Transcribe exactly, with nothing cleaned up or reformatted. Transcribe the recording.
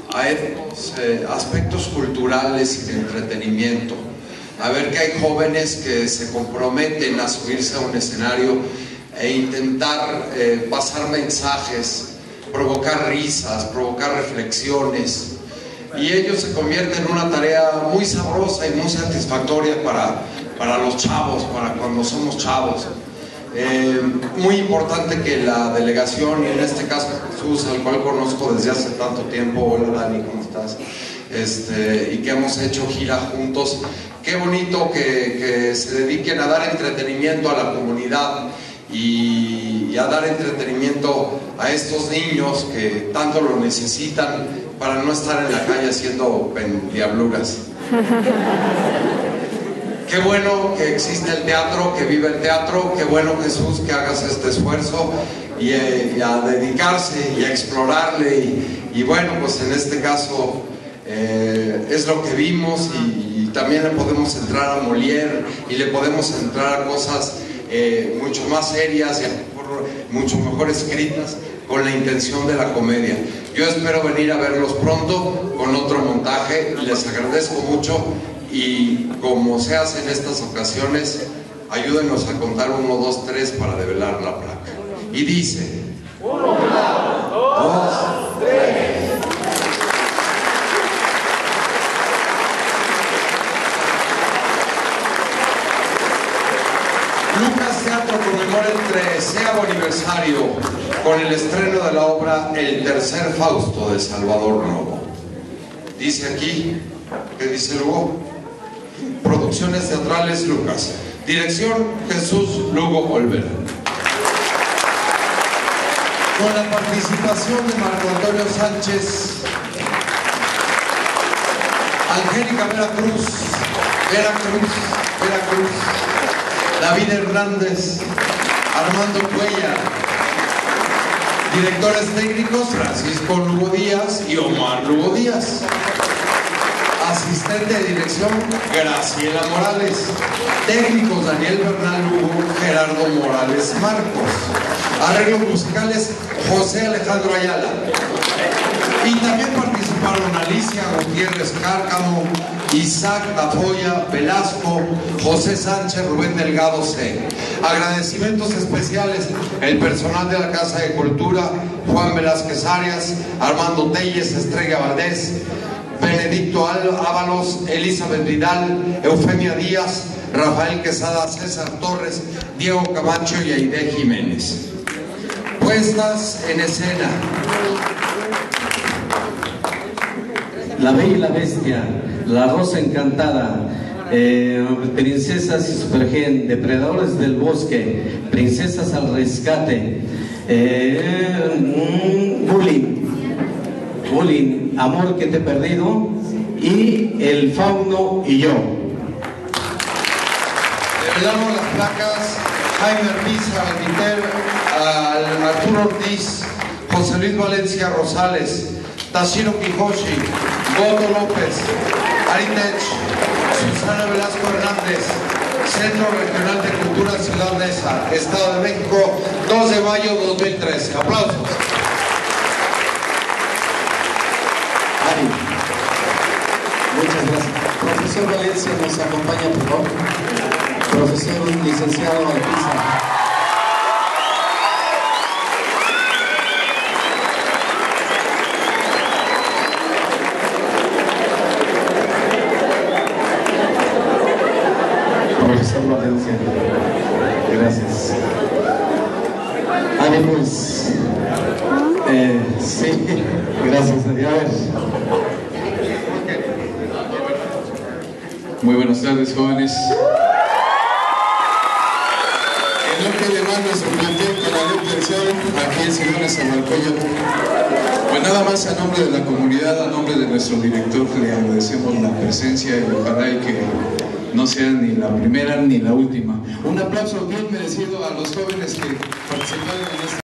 a estos eh, aspectos culturales y de entretenimiento, a ver que hay jóvenes que se comprometen a subirse a un escenario e intentar eh, pasar mensajes, provocar risas, provocar reflexiones, y ello se convierte en una tarea muy sabrosa y muy satisfactoria para, para los chavos, para cuando somos chavos. Eh, muy importante que la delegación, y en este caso Jesús, al cual conozco desde hace tanto tiempo, hola Dani, ¿cómo estás? Este, y que hemos hecho gira juntos, qué bonito que, que se dediquen a dar entretenimiento a la comunidad y, y a dar entretenimiento a estos niños que tanto lo necesitan para no estar en la calle haciendo pendiabluras. Qué bueno que existe el teatro, que vive el teatro, qué bueno, Jesús, que hagas este esfuerzo y, eh, y a dedicarse y a explorarle y, y bueno, pues en este caso eh, es lo que vimos y, y también le podemos entrar a Molière y le podemos entrar a cosas eh, mucho más serias y a lo mejor mucho mejor escritas con la intención de la comedia. Yo espero venir a verlos pronto con otro montaje, les agradezco mucho. Y como se hace en estas ocasiones, ayúdenos a contar uno, dos, tres para develar la placa. Y dice: uno, dos, tres. Lucas Teatro conmemora el treceavo aniversario con el estreno de la obra El tercer Fausto de Salvador Novo. Dice aquí, ¿qué dice Lugo? Producciones Teatrales Lucas. Dirección Jesús Lugo Olvera. Con la participación de Marco Antonio Sánchez, Angélica Veracruz, Veracruz, Veracruz, David Hernández, Armando Cuellar. Directores técnicos Francisco Lugo Díaz y Omar Lugo Díaz. Asistente de dirección Graciela Morales. Técnicos Daniel Bernal Lugo, Gerardo Morales Marcos. Arreglos musicales José Alejandro Ayala. Y también participaron Alicia Gutiérrez Cárcamo, Isaac Tafoya Velasco, José Sánchez, Rubén Delgado C. Agradecimientos especiales el personal de la Casa de Cultura, Juan Velázquez Arias, Armando Telles, Estrella Valdés, Benedicto Ábalos, Elizabeth Vidal, Eufemia Díaz, Rafael Quesada, César Torres, Diego Camacho y Aide Jiménez. Puestas en escena: La Bella y la Bestia, La Rosa Encantada, eh, Princesas y Supergen, Depredadores del Bosque, Princesas al Rescate, eh, Bullying, Bullying, Amor que te he perdido y El Fauno y yo. Develamos las placas: Jaime Arbiza, Albiter, Arturo Ortiz, José Luis Valencia Rosales, Tashiro Kijoshi, Godo López, Aritech, Susana Velasco Hernández, Centro Regional de Cultura Ciudad Neza, Estado de México, dos de mayo de dos mil trece. Aplausos. Ari, muchas gracias. Profesor Valencia, nos acompaña, por favor. Profesor licenciado Alpiza. Profesor Valencia, gracias. Ari, pues, eh, sí, gracias. A ver. Muy buenas tardes, jóvenes. En lo que le va nuestro plantel con la detención, aquí el señor Azamalcoyo. Pues nada más, a nombre de la comunidad, a nombre de nuestro director, le agradecemos la presencia y ojalá y que no sea ni la primera ni la última. Un aplauso bien merecido a los jóvenes que participaron en esta